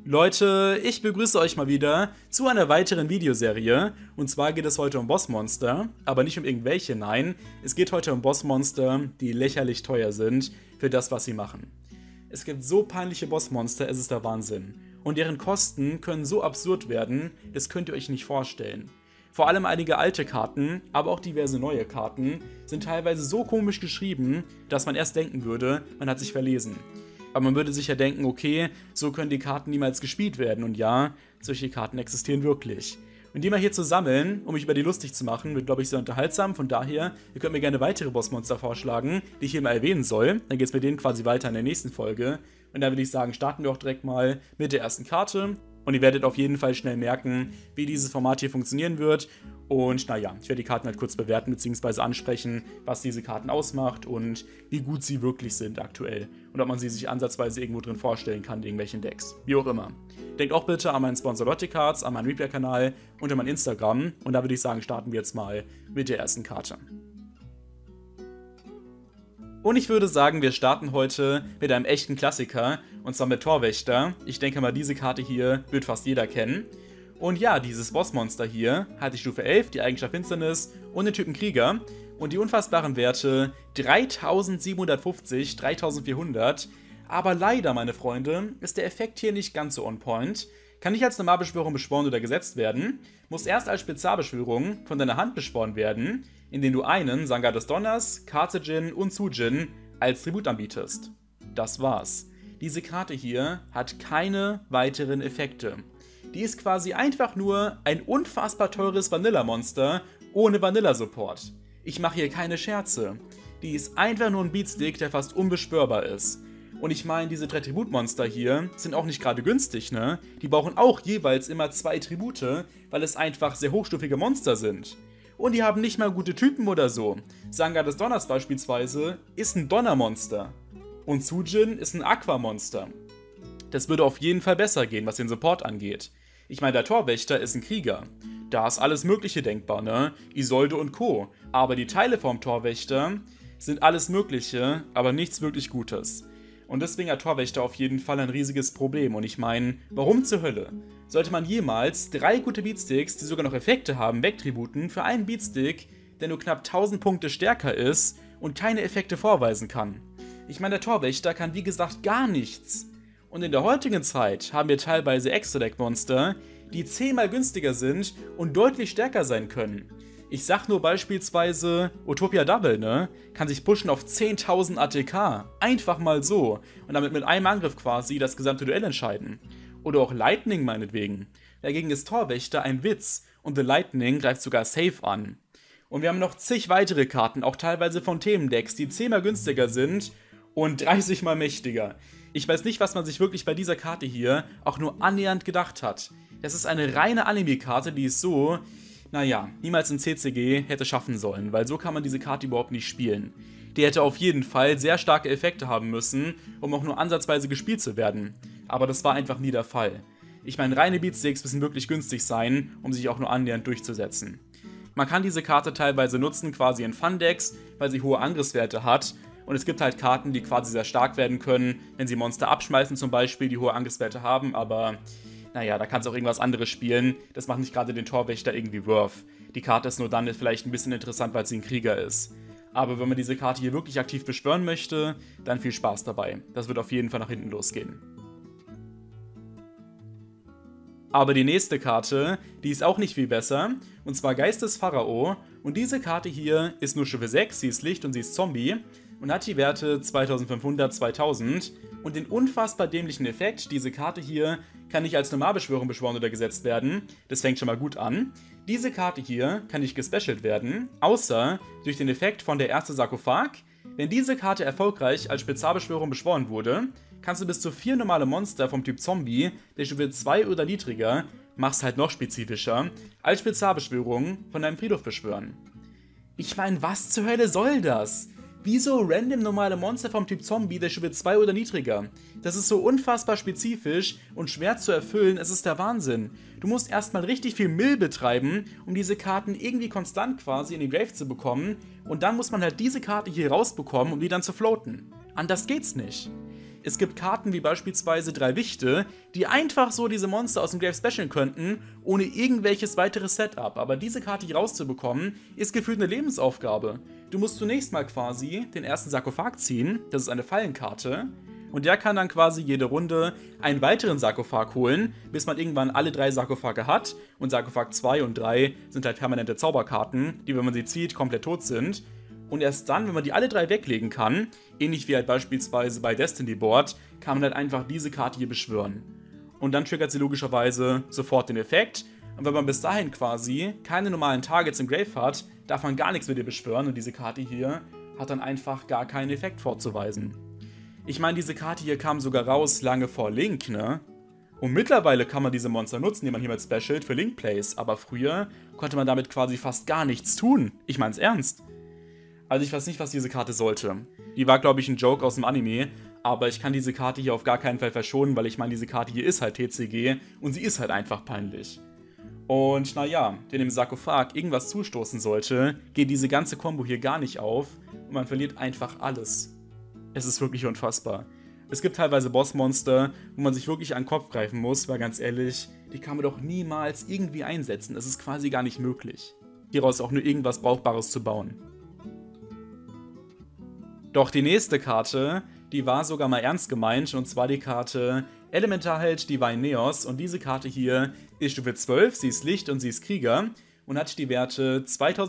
Leute, ich begrüße euch mal wieder zu einer weiteren Videoserie. Und zwar geht es heute um Bossmonster, aber nicht um irgendwelche, nein. Es geht heute um Bossmonster, die lächerlich teuer sind für das, was sie machen. Es gibt so peinliche Bossmonster, es ist der Wahnsinn. Und deren Kosten können so absurd werden, das könnt ihr euch nicht vorstellen. Vor allem einige alte Karten, aber auch diverse neue Karten, sind teilweise so komisch geschrieben, dass man erst denken würde, man hat sich verlesen. Aber man würde sich ja denken, okay, so können die Karten niemals gespielt werden. Und ja, solche Karten existieren wirklich. Und die mal hier zu sammeln, um mich über die lustig zu machen, wird, glaube ich, sehr unterhaltsam. Von daher, ihr könnt mir gerne weitere Bossmonster vorschlagen, die ich hier mal erwähnen soll. Dann geht es mit denen quasi weiter in der nächsten Folge. Und dann würde ich sagen, starten wir auch direkt mal mit der ersten Karte. Und ihr werdet auf jeden Fall schnell merken, wie dieses Format hier funktionieren wird. Und naja, ich werde die Karten halt kurz bewerten bzw. ansprechen, was diese Karten ausmacht und wie gut sie wirklich sind aktuell. Und ob man sie sich ansatzweise irgendwo drin vorstellen kann in irgendwelchen Decks. Wie auch immer. Denkt auch bitte an meinen Sponsor Lottecards, an meinen Replay-Kanal und an mein Instagram. Und da würde ich sagen, starten wir jetzt mal mit der ersten Karte. Und ich würde sagen, wir starten heute mit einem echten Klassiker, und zwar mit Torwächter. Ich denke mal, diese Karte hier wird fast jeder kennen. Und ja, dieses Bossmonster hier hat die Stufe 11, die Eigenschaft Finsternis und den Typen Krieger. Und die unfassbaren Werte 3750, 3400. Aber leider, meine Freunde, ist der Effekt hier nicht ganz so on point. Kann nicht als Normalbeschwörung beschworen oder gesetzt werden, muss erst als Spezialbeschwörung von deiner Hand beschworen werden, indem du einen Sangha des Donners, Karzejin und Sujin als Tribut anbietest. Das war's. Diese Karte hier hat keine weiteren Effekte. Die ist quasi einfach nur ein unfassbar teures Vanilla-Monster ohne Vanilla-Support. Ich mache hier keine Scherze. Die ist einfach nur ein Beatstick, der fast unbeschwörbar ist. Und ich meine, diese 3 Tributmonster hier sind auch nicht gerade günstig, ne? Die brauchen auch jeweils immer 2 Tribute, weil es einfach sehr hochstufige Monster sind. Und die haben nicht mal gute Typen oder so. Sangha des Donners beispielsweise ist ein Donnermonster. Und Sujin ist ein Aquamonster. Das würde auf jeden Fall besser gehen, was den Support angeht. Ich meine, der Torwächter ist ein Krieger. Da ist alles Mögliche denkbar, ne? Isolde und Co. Aber die Teile vom Torwächter sind alles Mögliche, aber nichts wirklich Gutes. Und deswegen hat Torwächter auf jeden Fall ein riesiges Problem. Und ich meine, warum zur Hölle sollte man jemals 3 gute Beatsticks, die sogar noch Effekte haben, wegtributen für einen Beatstick, der nur knapp 1000 Punkte stärker ist und keine Effekte vorweisen kann? Ich meine, der Torwächter kann wie gesagt gar nichts. Und in der heutigen Zeit haben wir teilweise Extra-Deck-Monster, die 10-mal günstiger sind und deutlich stärker sein können. Ich sag nur beispielsweise Utopia Double, ne? Kann sich pushen auf 10.000 ATK. Einfach mal so. Und damit mit einem Angriff quasi das gesamte Duell entscheiden. Oder auch Lightning meinetwegen. Dagegen ist Torwächter ein Witz und The Lightning greift sogar safe an. Und wir haben noch zig weitere Karten, auch teilweise von Themendecks, die 10-mal günstiger sind und 30-mal mächtiger. Ich weiß nicht, was man sich wirklich bei dieser Karte hier auch nur annähernd gedacht hat. Das ist eine reine Anime-Karte, die ist so, naja, niemals in CCG hätte schaffen sollen, weil so kann man diese Karte überhaupt nicht spielen. Die hätte auf jeden Fall sehr starke Effekte haben müssen, um auch nur ansatzweise gespielt zu werden. Aber das war einfach nie der Fall. Ich meine, reine Beatsticks müssen wirklich günstig sein, um sich auch nur annähernd durchzusetzen. Man kann diese Karte teilweise nutzen, quasi in Fun-Decks, weil sie hohe Angriffswerte hat. Und es gibt halt Karten, die quasi sehr stark werden können, wenn sie Monster abschmeißen zum Beispiel, die hohe Angriffswerte haben, aber naja, da kannst du auch irgendwas anderes spielen. Das macht nicht gerade den Torwächter irgendwie worth. Die Karte ist nur dann vielleicht ein bisschen interessant, weil sie ein Krieger ist. Aber wenn man diese Karte hier wirklich aktiv beschwören möchte, dann viel Spaß dabei. Das wird auf jeden Fall nach hinten losgehen. Aber die nächste Karte, die ist auch nicht viel besser, und zwar Geist des Pharao. Und diese Karte hier ist nur Stufe 6, sie ist Licht und sie ist Zombie und hat die Werte 2500, 2000 und den unfassbar dämlichen Effekt, diese Karte hier kann nicht als Normalbeschwörung beschworen oder gesetzt werden, das fängt schon mal gut an. Diese Karte hier kann nicht gespecialt werden, außer durch den Effekt von der erste Sarkophag. Wenn diese Karte erfolgreich als Spezialbeschwörung beschworen wurde, kannst du bis zu 4 normale Monster vom Typ Zombie, der Stufe 2 oder niedriger, mach's halt noch spezifischer, als Spezialbeschwörung von deinem Friedhof beschwören. Ich meine, was zur Hölle soll das? Wieso random normale Monster vom Typ Zombie der Stufe 2 oder niedriger? Das ist so unfassbar spezifisch und schwer zu erfüllen, es ist der Wahnsinn. Du musst erstmal richtig viel Mill betreiben, um diese Karten irgendwie konstant quasi in den Grave zu bekommen und dann muss man halt diese Karte hier rausbekommen, um die dann zu floaten. Anders geht's nicht. Es gibt Karten wie beispielsweise 3 Wichte, die einfach so diese Monster aus dem Grave specialen könnten, ohne irgendwelches weiteres Setup. Aber diese Karte hier rauszubekommen, ist gefühlt eine Lebensaufgabe. Du musst zunächst mal quasi den ersten Sarkophag ziehen, das ist eine Fallenkarte, und der kann dann quasi jede Runde einen weiteren Sarkophag holen, bis man irgendwann alle 3 Sarkophage hat. Und Sarkophag 2 und 3 sind halt permanente Zauberkarten, die, wenn man sie zieht, komplett tot sind. Und erst dann, wenn man die alle 3 weglegen kann, ähnlich wie halt beispielsweise bei Destiny Board, kann man halt einfach diese Karte hier beschwören. Und dann triggert sie logischerweise sofort den Effekt. Und wenn man bis dahin quasi keine normalen Targets im Grave hat, darf man gar nichts mit ihr beschwören. Und diese Karte hier hat dann einfach gar keinen Effekt vorzuweisen. Ich meine, diese Karte hier kam sogar raus lange vor Link, ne? Und mittlerweile kann man diese Monster nutzen, die man hier mit Special für Link Plays. Aber früher konnte man damit quasi fast gar nichts tun. Ich mein's ernst. Also ich weiß nicht, was diese Karte sollte. Die war, glaube ich, ein Joke aus dem Anime. Aber ich kann diese Karte hier auf gar keinen Fall verschonen, weil ich meine, diese Karte hier ist halt TCG und sie ist halt einfach peinlich. Und naja, wenn dem Sarkophag irgendwas zustoßen sollte, geht diese ganze Combo hier gar nicht auf und man verliert einfach alles. Es ist wirklich unfassbar. Es gibt teilweise Bossmonster, wo man sich wirklich an den Kopf greifen muss, weil ganz ehrlich, die kann man doch niemals irgendwie einsetzen. Es ist quasi gar nicht möglich, hieraus auch nur irgendwas Brauchbares zu bauen. Doch die nächste Karte, die war sogar mal ernst gemeint, und zwar die Karte Elementarheld Divine Neos. Und diese Karte hier ist Stufe 12, sie ist Licht und sie ist Krieger und hat die Werte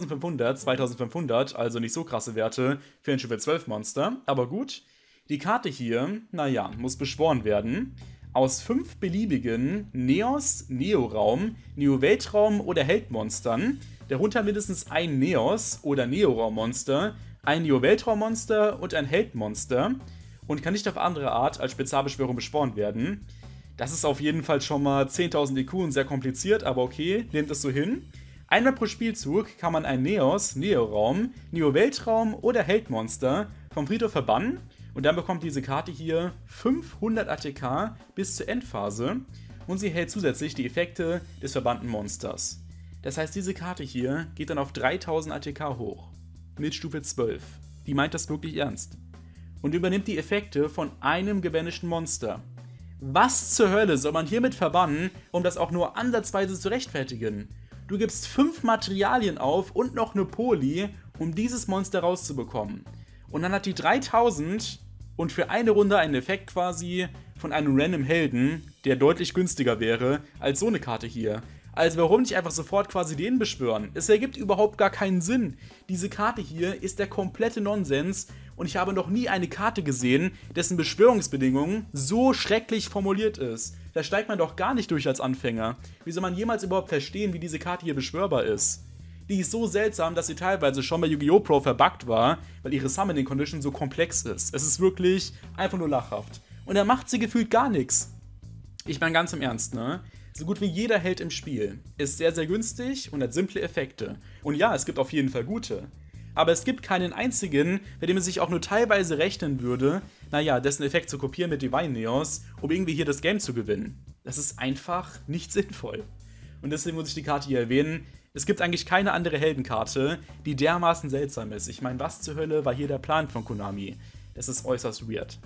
2500, also nicht so krasse Werte für ein Stufe 12 Monster. Aber gut, die Karte hier, naja, muss beschworen werden. Aus 5 beliebigen Neos, Neoraum, Neo-Weltraum oder Heldmonstern, darunter mindestens ein Neos oder Neoraum-Monster, ein Neo-Weltraum-Monster und ein Heldmonster, und kann nicht auf andere Art als Spezialbeschwörung beschworen werden. Das ist auf jeden Fall schon mal 10.000 IQ und sehr kompliziert, aber okay, nehmt es so hin. Einmal pro Spielzug kann man ein Neos, Neoraum, Neo-Weltraum oder Heldmonster vom Friedhof verbannen, und dann bekommt diese Karte hier 500 ATK bis zur Endphase und sie hält zusätzlich die Effekte des verbannten Monsters. Das heißt, diese Karte hier geht dann auf 3000 ATK hoch. Mit Stufe 12. Die meint das wirklich ernst. Und übernimmt die Effekte von einem gebanishten Monster. Was zur Hölle soll man hiermit verbannen, um das auch nur ansatzweise zu rechtfertigen? Du gibst 5 Materialien auf und noch eine Poli, um dieses Monster rauszubekommen. Und dann hat die 3000 und für eine Runde einen Effekt quasi von einem random Helden, der deutlich günstiger wäre als so eine Karte hier. Also warum nicht einfach sofort quasi den beschwören? Es ergibt überhaupt gar keinen Sinn. Diese Karte hier ist der komplette Nonsens und ich habe noch nie eine Karte gesehen, dessen Beschwörungsbedingungen so schrecklich formuliert ist. Da steigt man doch gar nicht durch als Anfänger. Wie soll man jemals überhaupt verstehen, wie diese Karte hier beschwörbar ist? Die ist so seltsam, dass sie teilweise schon bei Yu-Gi-Oh! Pro verbuggt war, weil ihre Summoning Condition so komplex ist. Es ist wirklich einfach nur lachhaft. Und da macht sie gefühlt gar nichts. Ich meine ganz im Ernst, ne? So gut wie jeder Held im Spiel ist sehr, sehr günstig und hat simple Effekte. Und ja, es gibt auf jeden Fall gute. Aber es gibt keinen einzigen, bei dem es sich auch nur teilweise rechnen würde, naja, dessen Effekt zu kopieren mit Divine Neos, um irgendwie hier das Game zu gewinnen. Das ist einfach nicht sinnvoll. Und deswegen muss ich die Karte hier erwähnen. Es gibt eigentlich keine andere Heldenkarte, die dermaßen seltsam ist. Ich meine, was zur Hölle war hier der Plan von Konami? Das ist äußerst weird.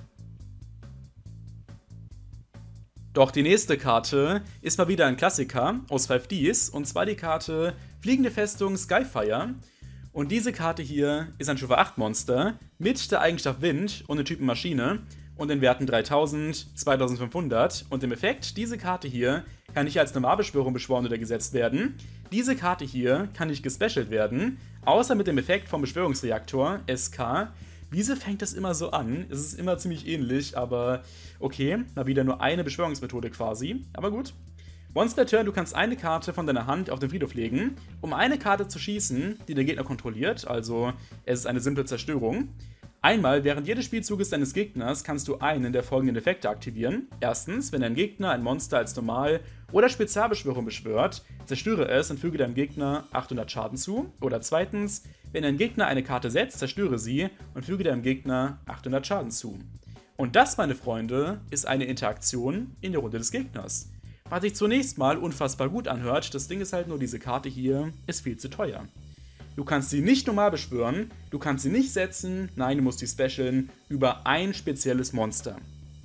Doch die nächste Karte ist mal wieder ein Klassiker aus 5Ds, und zwar die Karte Fliegende Festung Skyfire. Und diese Karte hier ist ein Stufe 8 Monster mit der Eigenschaft Wind und den Typen Maschine und den Werten 3000, 2500. Und im Effekt, diese Karte hier kann nicht als Normalbeschwörung beschworen oder gesetzt werden. Diese Karte hier kann nicht gespecialt werden, außer mit dem Effekt vom Beschwörungsreaktor SK. Wieso fängt das immer so an? Es ist immer ziemlich ähnlich, aber okay, mal wieder nur eine Beschwörungsmethode quasi, aber gut. Once per turn, du kannst eine Karte von deiner Hand auf den Friedhof legen, um eine Karte zu schießen, die der Gegner kontrolliert, also es ist eine simple Zerstörung. Einmal während jedes Spielzuges deines Gegners kannst du einen der folgenden Effekte aktivieren. Erstens, wenn dein Gegner ein Monster als Normal- oder Spezialbeschwörung beschwört, zerstöre es und füge deinem Gegner 800 Schaden zu. Oder zweitens, wenn dein Gegner eine Karte setzt, zerstöre sie und füge deinem Gegner 800 Schaden zu. Und das, meine Freunde, ist eine Interaktion in der Runde des Gegners. Was sich zunächst mal unfassbar gut anhört, das Ding ist halt nur, diese Karte hier ist viel zu teuer. Du kannst sie nicht normal beschwören, du kannst sie nicht setzen, nein, du musst die specialen über ein spezielles Monster.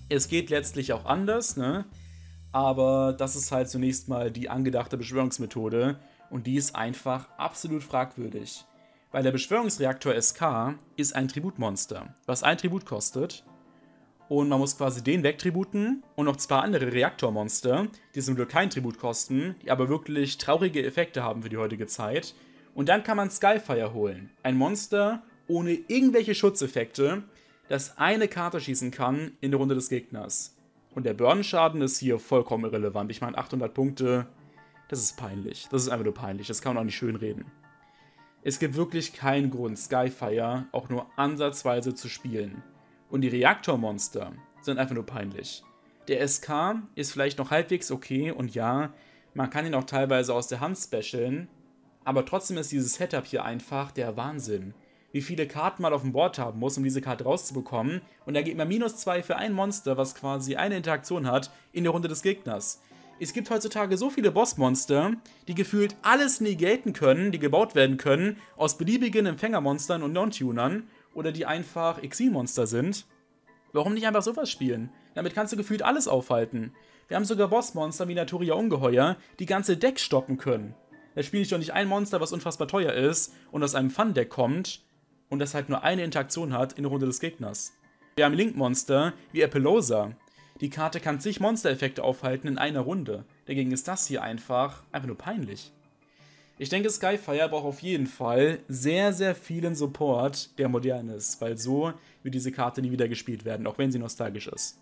Es geht letztlich auch anders, ne? Aber das ist halt zunächst mal die angedachte Beschwörungsmethode und die ist einfach absolut fragwürdig. Weil der Beschwörungsreaktor SK ist ein Tributmonster, was ein Tribut kostet. Und man muss quasi den wegtributen und noch zwei andere Reaktormonster, die zum Glück kein Tribut kosten, die aber wirklich traurige Effekte haben für die heutige Zeit. Und dann kann man Skyfire holen. Ein Monster ohne irgendwelche Schutzeffekte, das eine Karte schießen kann in der Runde des Gegners. Und der Burn-Schaden ist hier vollkommen irrelevant. Ich meine, 800 Punkte, das ist peinlich. Das ist einfach nur peinlich. Das kann man auch nicht schönreden. Es gibt wirklich keinen Grund, Skyfire auch nur ansatzweise zu spielen. Und die Reaktormonster sind einfach nur peinlich. Der SK ist vielleicht noch halbwegs okay und ja, man kann ihn auch teilweise aus der Hand specialen, aber trotzdem ist dieses Setup hier einfach der Wahnsinn. Wie viele Karten man auf dem Board haben muss, um diese Karte rauszubekommen. Und da geht man -2 für ein Monster, was quasi eine Interaktion hat, in der Runde des Gegners. Es gibt heutzutage so viele Bossmonster, die gefühlt alles negaten können, die gebaut werden können, aus beliebigen Empfängermonstern und Non-Tunern, oder die einfach Exilmonster sind. Warum nicht einfach sowas spielen? Damit kannst du gefühlt alles aufhalten. Wir haben sogar Bossmonster wie Naturia Ungeheuer, die ganze Decks stoppen können. Da spiele ich doch nicht ein Monster, was unfassbar teuer ist und aus einem Fun-Deck kommt und das halt nur eine Interaktion hat in der Runde des Gegners. Wir haben Link-Monster wie Epilosa. Die Karte kann zig Monstereffekte aufhalten in einer Runde. Dagegen ist das hier einfach nur peinlich. Ich denke, Skyfire braucht auf jeden Fall sehr, sehr vielen Support, der modern ist, weil so wird diese Karte nie wieder gespielt werden, auch wenn sie nostalgisch ist.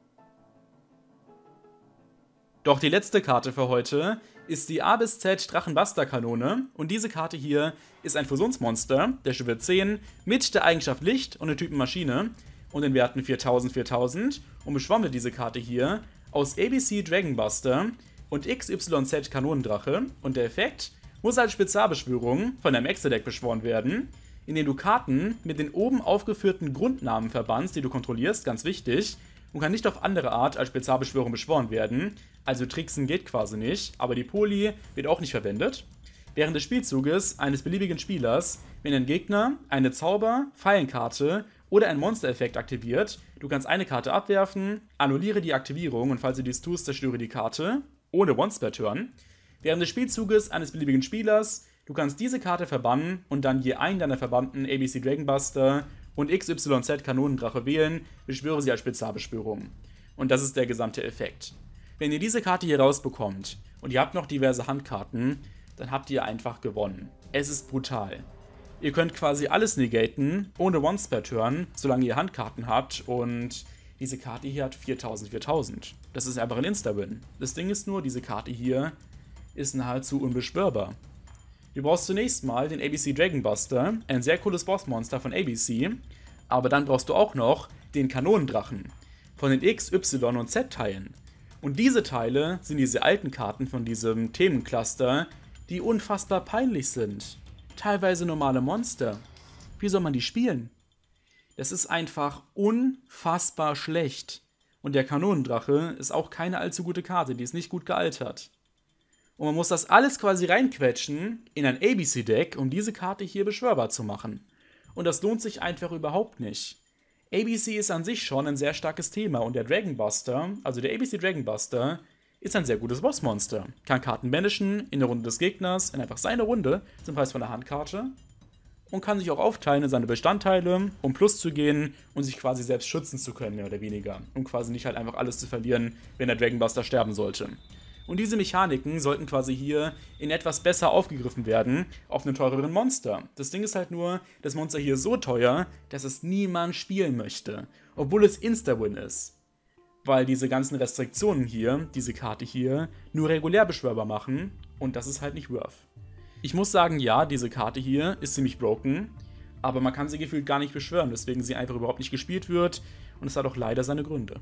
Doch die letzte Karte für heute ist die A bis Z Drachenbuster-Kanone und diese Karte hier ist ein Fusionsmonster, der Stufe 10, mit der Eigenschaft Licht und der Typen Maschine und den Werten 4000, 4000 und beschwommt diese Karte hier aus ABC Dragonbuster und XYZ Kanonendrache und der Effekt muss als Spezialbeschwörung von einem Extra-Deck beschworen werden, indem du Karten mit den oben aufgeführten Grundnamen verbannst, die du kontrollierst, ganz wichtig, und kann nicht auf andere Art als Spezialbeschwörung beschworen werden, also Tricksen geht quasi nicht, aber die Poly wird auch nicht verwendet. Während des Spielzuges eines beliebigen Spielers, wenn ein Gegner eine Zauber-, Fallenkarte oder ein Monstereffekt aktiviert, du kannst eine Karte abwerfen, annulliere die Aktivierung und falls du dies tust, zerstöre die Karte, ohne One-Spare-Turn. Während des Spielzuges eines beliebigen Spielers, du kannst diese Karte verbannen und dann je einen deiner verbannten ABC Dragonbuster und XYZ Kanonendrache wählen, beschwöre sie als Spezialbeschwörung. Und das ist der gesamte Effekt. Wenn ihr diese Karte hier rausbekommt und ihr habt noch diverse Handkarten, dann habt ihr einfach gewonnen. Es ist brutal. Ihr könnt quasi alles negaten, ohne One-Spare-Turn, solange ihr Handkarten habt und diese Karte hier hat 4000, 4000. Das ist einfach ein Insta-Win. Das Ding ist nur, diese Karte hier ist nahezu unbeschwörbar. Du brauchst zunächst mal den ABC Dragonbuster, ein sehr cooles Bossmonster von ABC, aber dann brauchst du auch noch den Kanonendrachen von den X, Y und Z Teilen. Und diese Teile sind diese alten Karten von diesem Themencluster, die unfassbar peinlich sind. Teilweise normale Monster. Wie soll man die spielen? Das ist einfach unfassbar schlecht. Und der Kanonendrache ist auch keine allzu gute Karte, die ist nicht gut gealtert. Und man muss das alles quasi reinquetschen in ein ABC-Deck, um diese Karte hier beschwörbar zu machen. Und das lohnt sich einfach überhaupt nicht. ABC ist an sich schon ein sehr starkes Thema und der Dragonbuster, also der ABC Dragonbuster, ist ein sehr gutes Bossmonster. Kann Karten banishen in der Runde des Gegners, in einfach seine Runde, zum Preis von einer Handkarte. Und kann sich auch aufteilen in seine Bestandteile, um Plus zu gehen und sich quasi selbst schützen zu können, mehr oder weniger. Um quasi nicht halt einfach alles zu verlieren, wenn der Dragonbuster sterben sollte. Und diese Mechaniken sollten quasi hier in etwas besser aufgegriffen werden auf einem teureren Monster. Das Ding ist halt nur, das Monster hier ist so teuer, dass es niemand spielen möchte. Obwohl es Insta-Win ist. Weil diese ganzen Restriktionen hier, diese Karte hier, nur regulär beschwörbar machen. Und das ist halt nicht worth. Ich muss sagen, ja, diese Karte hier ist ziemlich broken. Aber man kann sie gefühlt gar nicht beschwören, weswegen sie einfach überhaupt nicht gespielt wird. Und es hat auch leider seine Gründe.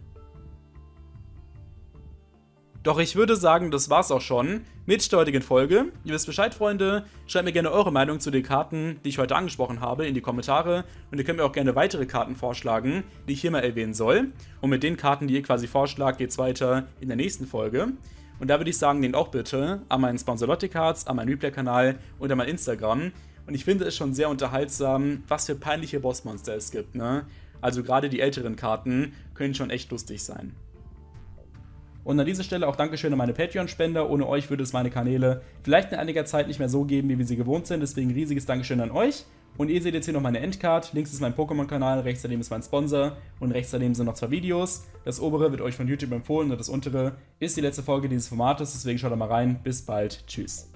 Doch ich würde sagen, das war's auch schon mit der heutigen Folge. Ihr wisst Bescheid, Freunde. Schreibt mir gerne eure Meinung zu den Karten, die ich heute angesprochen habe, in die Kommentare. Und ihr könnt mir auch gerne weitere Karten vorschlagen, die ich hier mal erwähnen soll. Und mit den Karten, die ihr quasi vorschlagt, geht's weiter in der nächsten Folge. Und da würde ich sagen, nehmt auch bitte an meinen Sponsor Lottecards, an meinen Replay-Kanal und an mein Instagram. Und ich finde es schon sehr unterhaltsam, was für peinliche Bossmonster es gibt, ne? Also gerade die älteren Karten können schon echt lustig sein. Und an dieser Stelle auch Dankeschön an meine Patreon-Spender. Ohne euch würde es meine Kanäle vielleicht in einiger Zeit nicht mehr so geben, wie wir sie gewohnt sind. Deswegen riesiges Dankeschön an euch. Und ihr seht jetzt hier noch meine Endcard. Links ist mein Pokémon-Kanal, rechts daneben ist mein Sponsor und rechts daneben sind noch 2 Videos. Das obere wird euch von YouTube empfohlen und das untere ist die letzte Folge dieses Formates. Deswegen schaut da mal rein. Bis bald. Tschüss.